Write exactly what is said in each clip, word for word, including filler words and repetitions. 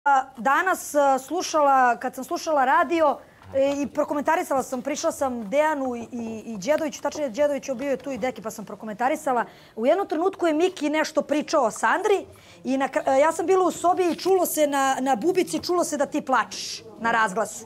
danas slušala, kad sam slušala radio i prokomentarisala sam, prišla sam Dejanu i Đedoviću, tačnije Đedović je bio je tu i Deki pa sam prokomentarisala. U jednom trenutku je Miki nešto pričao o Sandri i ja sam bila u sobi i čulo se na bubici, čulo se da ti plačeš na razglasu.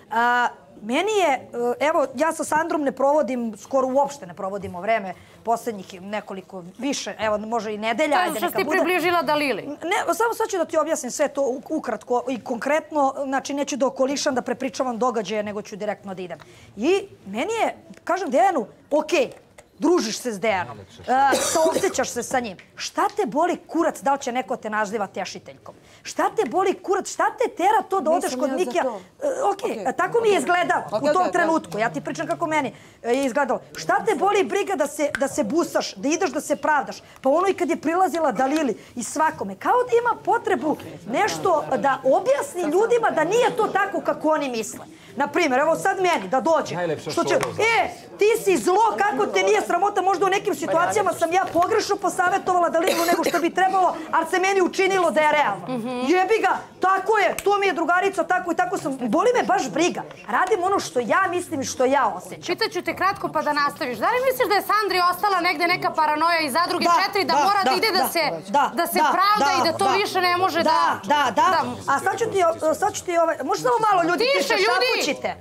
Meni je, evo, ja sa Sandrom ne provodim, skoro uopšte ne provodimo vreme, poslednjih nekoliko, više, evo, može i nedelja. To je što si ti približila Dalili. Ne, samo sad ću da ti objasnim sve to ukratko i konkretno, znači neću da okolišam, da prepričavam događaje, nego ću direktno da idem. I meni je, kažem Dejanu, okej, družiš se s Dejanom, saosećaš se sa njim. Šta te boli kurac da li će neko te naziva tešiteljkom? Šta te boli kurac? Šta te tera to da odeš kod Mikija? Okej, tako mi je izgledalo u tom trenutku. Ja ti pričam kako meni je izgledalo. Šta te boli briga da se busaš, da ideš da se pravdaš? Pa ono i kad je prilazila Dalili i svakome. Kao da ima potrebu nešto da objasni ljudima da nije to tako kako oni misle. Naprimjer, evo sad meni da dođe. E, ti si zlo, kako te nije sramota, možda u nekim situacijama sam ja pogrešno posavjetovala Dalilu nego što bi trebalo, ali se meni učinilo da je realno. Jebi ga, tako je, to mi je drugarica, tako i tako sam. Boli me baš briga. Radim ono što ja mislim i što ja osjećam. Pitaću te kratko pa da nastaviš. Da li misliš da je Sandri ostala negde neka paranoja iz Zadruge četiri, da mora da ide da se pravda i da to više ne može da... Da, da, da. A sad ću ti ovaj... Možda samo malo ljudi piše, šapućite.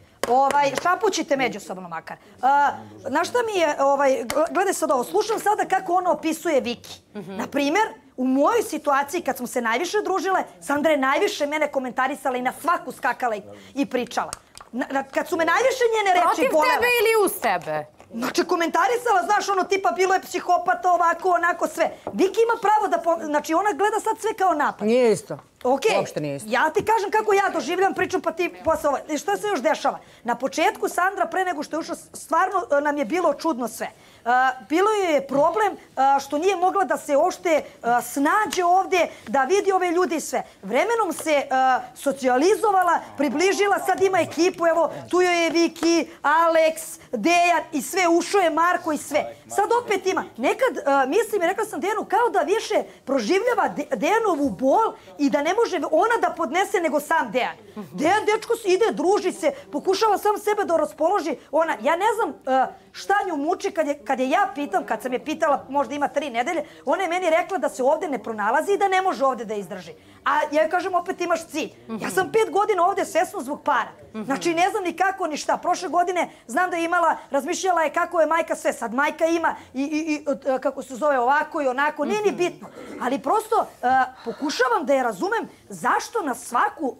Šapućite međusobno makar. Znaš šta mi je, gledaj sad ovo, slušam sada kako ona opisuje Viki. Naprimjer, u mojoj situaciji kad smo se najviše družile, Sandra je najviše mene komentarisala i na svaku skakala i pričala. Kad su me najviše njene reči bolele... Protiv tebe ili uz tebe? Znači, komentarisala, znaš, ono tipa bilo je psihopata, ovako, onako, sve. Viki ima pravo da... Znači, ona gleda sad sve kao napad. Nije isto. Okej, Uopšte nije isto. ja ti kažem kako ja doživljam, pričam pa ti posle ovo. Šta se još dešava? Na početku Sandra, pre nego što je ušla, stvarno nam je bilo čudno sve. Bilo je problem što nije mogla da se ošte snađe ovde, da vidi ove ljudi i sve. Vremenom se socijalizovala, približila, sad ima ekipu, evo, tu joj je Viki, Aleks, Dejan i sve, ušao je Marko i sve. Sad opet ima. Nekad, mislim, rekla sam Dejanu, kao da više proživljava Dejanovu bol i da ne može ona da podnese nego sam Dejan. Dejan, dečko, ide, druži se, pokušava sam sebe da raspoloži. Ona, ja ne znam šta nju muči kad je ja pitam, kad sam je pitala, možda ima tri nedelje, ona je meni rekla da se ovde ne pronalazi i da ne može ovde da izdrži. A ja kažem, opet imaš cilj. Ja sam pet godina ovde svesno zbog para. Znači, ne znam ni kako, ni šta. Prošle godine znam da je imala, razmišljala je kako je majka sve. Sad majka ima i, kako se zove, ovako i onako. Nije ni bitno. Ali prosto pokušavam da je razumem zašto na svaku...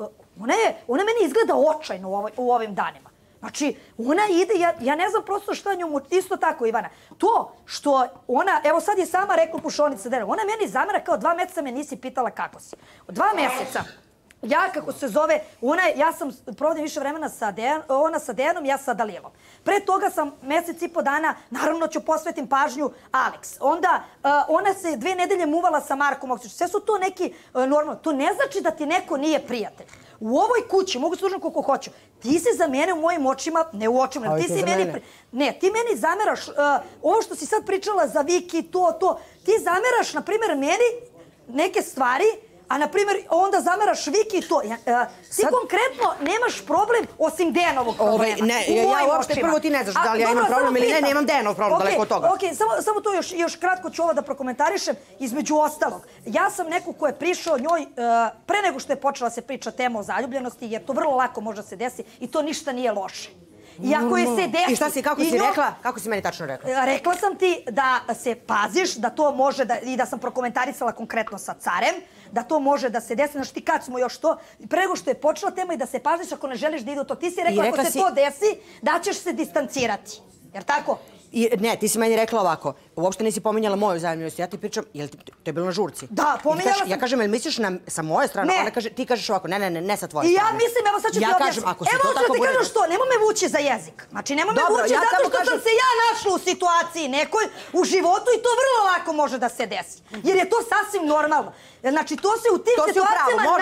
Ona meni izgleda očajno u ovim danima. Znači, ona ide, ja ne znam prosto šta nju, isto tako Ivana. To što ona, evo sad je sama rekla pušonica Dejana, ona meni zamera kao dva meseca me nisi pitala kako si. Dva meseca. Ja, kako se zove, ja sam provodim više vremena ona sa Dejanom, ja sa Dalilom. Pre toga sam mesec i po dana, naravno ću posvetim pažnju Aleks. Onda ona se dve nedelje muvala sa Markom Oksićem. Sve su to neki normalno. To ne znači da ti neko nije prijatelj. U ovoj kući, mogu služiti koliko hoću, ti si za mene u mojim očima, ne u očima, ti si meni... Ne, ti meni zameraš, ovo što si sad pričala za Viki, to, to, ti zameraš, na primjer, meni neke stvari, a na primjer, onda zameraš Viki i to. Ti konkretno nemaš problem osim Dejanovog problema. Ne, ja uopšte prvo ti ne znaš da li ja imam problem ili ne, nemam Dejanov problem, daleko od toga. Okej, samo to još kratko ću ovo da prokomentarišem. Između ostalog, ja sam neko ko je prišao njoj pre nego što je počela se priča tema o zaljubljenosti, jer to vrlo lako može se desiti i to ništa nije loše. I ako je se desi... I šta si, kako si rekla? Kako si meni tačno rekla? Rekla sam ti da se paziš, da to može, i da sam prokomentarisala konkretno sa Carem, da to može da se desi, znači ti kad smo još to, pre nego što je počela tema i da se paziš ako ne želiš da ide u to. Ti si rekla ako se to desi, da ćeš se distancirati. Jer tako? Ne, ti si meni rekla ovako, uopšte nisi pominjala moju zajemljivost, ja ti pričam, to je bilo na žurci. Da, pominjala sam... Ja kažem, jel misliš sa moje strane? Ti kažeš ovako, ne, ne, ne, ne sa tvoje strane. I ja mislim, evo sad ću ti objasniti. Evo ću ti kažem što, nemoj me vući za jezik. Znači, nemoj me vući zato što sam se ja našla u situaciji nekoj u životu i to vrlo lako može da se desi. Jer je to sasvim normalno. Znači, to se u tim situacijama najčešće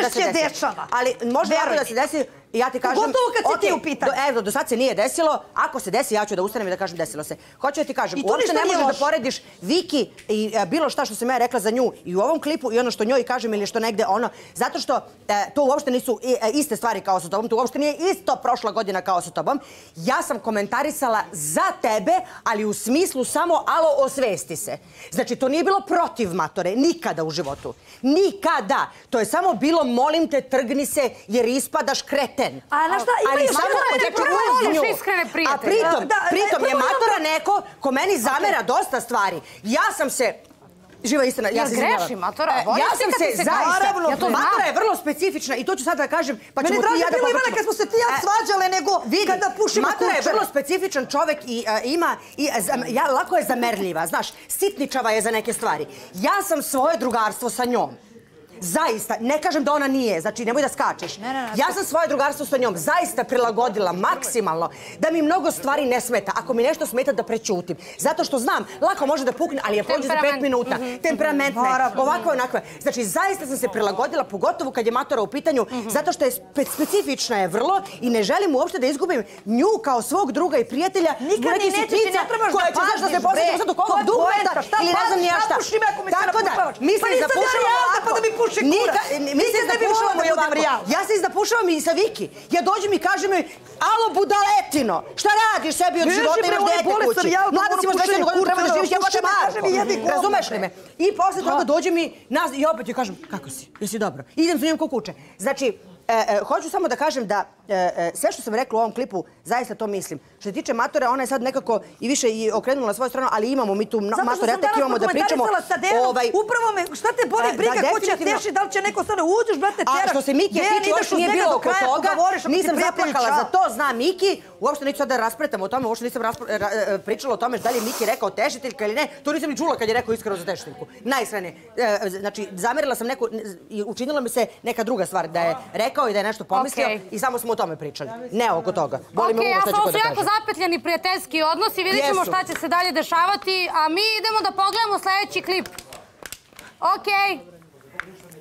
da se desi. dešava. Ali može tako da se desi. I ja ti kažem... Pogotovo kad si ti u pitanju. Evo, do sad se nije desilo. Ako se desi, ja ću da ustanem i da kažem desilo se. Hoću da ti kažem, uopšte ne možeš da porediš Viki i bilo šta što sam ja rekla za nju i u ovom klipu i ono što njoj kažem ili što negde ono. Zato što to uopšte nisu iste stvari kao sa tobom. To uopšte nije isto prošla godina kao sa tobom. Ja sam komentarisala za tebe, ali u smislu samo alo, osvesti se. Znači, to nije bilo protiv matore. Nikada u životu. Nikada. To je samo bilo molim te, trgni se jer ispadaš kreten. A na šta, imaju voliš iskrene prijatelje. A pritom, pritom je matora neko ko meni zamera dosta stvari. Ja sam se... Živa istina, ja se izvinjavam. Greši, matora? Ja sam se zaista... Matora je vrlo specifična i to ću sad da kažem, pa ćemo ti i ja da bilo Ivana kad smo se ti ja svađale nego kada pušimo kuće. Matora je vrlo specifičan čovek i ima... Lako je zamerljiva, znaš, sitničava je za neke stvari. Ja sam svoje drugarstvo sa njom. Zaista, ne kažem da ona nije, znači nemoj da skačeš. Ja sam svoje drugarstvo sa njom zaista prilagodila maksimalno da mi mnogo stvari ne smeta. Ako mi nešto smeta da prećutim. Zato što znam, lako može da pukne, ali je prođe za pet minuta. Temperamentna je, ovakva je onakva. Znači, zaista sam se prilagodila, pogotovo kad je matora u pitanju, zato što je specifična je vrlo i ne želim uopšte da izgubim nju kao svog druga i prijatelja. Nikad ni neće, ti ne trebaš da paziš, bre. Sad u kolog dugmeta ili ne znam nija šta. Tako da, mislim da pušamo ovako. Mislim da pušavamo i ovako. Ja se izdapušavam i sa Viki. Ja dođem i kažem joj, alo budaletino, šta radiš sebi od života, imaš dete kući. Mlada si imaš dvajset jednu godinu, treba da živiš jebote Marko. Razumeš li me? I posle toga dođe mi i opet joj kažem, kako si, jesi dobro? Idem za njom ko kuće. Znači, hoću samo da kažem da sve što sam rekla u ovom klipu, zaista to mislim. Što se tiče matore, ona je sad nekako i više okrenula na svoju stranu, ali imamo mi tu matore, ja tek imamo da pričamo. Upravo me, šta te boli briga, ko će teši, da li će neko stane, uđeš, brate, teraš. A što se Miki tiče, uopšte nije bilo oko toga, nisam zaplakala za to, zna Miki, uopšte neću sad da raspretam o tome, uopšte nisam pričala o tome da li je Miki rekao tešiteljka ili ne, to nisam ni čula kad je rekao iskreno za tešiteljku. Najiskrenije. Znači, zamerila sam neku, i učinila mi se neka druga stvar, da je rekao i da je nešto pomislio i samo smo o tome pričali. Ne oko toga. Ok, a ovo su jako zapetljeni prijateljski odnosi, vidjet ćemo šta će se dalje dešavati, a mi idemo da pogledamo sljedeći klip. Ok.